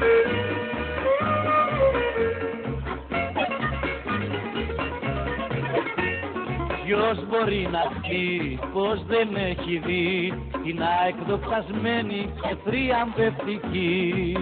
Ποιος μπορεί να πει πως δεν έχει δει την αεκδοξασμένη και θριαμβευτική?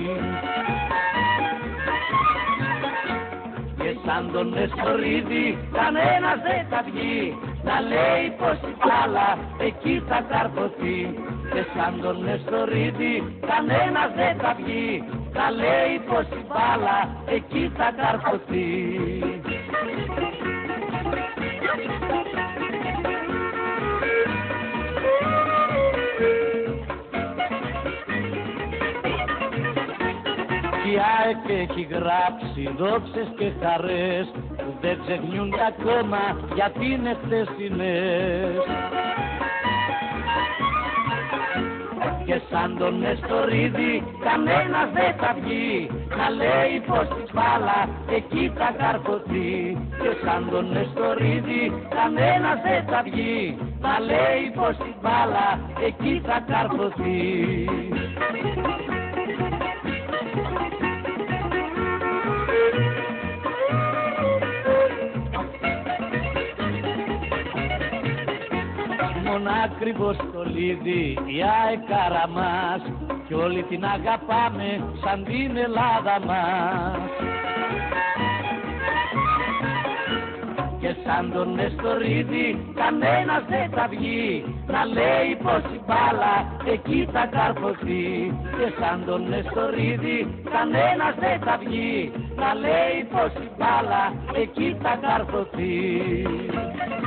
Και σαν τον Νεστορίδη κανένας δεν θα βγει να λέει πως η μπάλα εκεί θα καρποθεί. Και σαν τον Νεστορίδη κανένας δεν θα βγει να λέει πως η μπάλα εκεί θα καρποθεί. Η ΑΕΚ έχει γράψει δόξες και χαρές που δεν ξεχνιούνται ακόμα γιατί είναι χθεσινές. Και σαν τον Νεστορίδη κανένας δεν θα βγει να λέει πως η μπάλα εκεί θα καρποθεί. Και σαν τον Νεστορίδη κανένας δεν θα βγει να λέει πως η μπάλα εκεί θα καρποθεί. Ακριβώς το λίδι η αεκάρα μας κι όλοι την αγαπάμε σαν την Ελλάδα μας. Και σαν τον Νεστορίδη κανένας δεν θα βγει να λέει πως η μπάλα εκεί θα καρποθεί. Και σαν τον Νεστορίδη κανένας δεν θα βγει να λέει πως η μπάλα εκεί θα καρποθεί.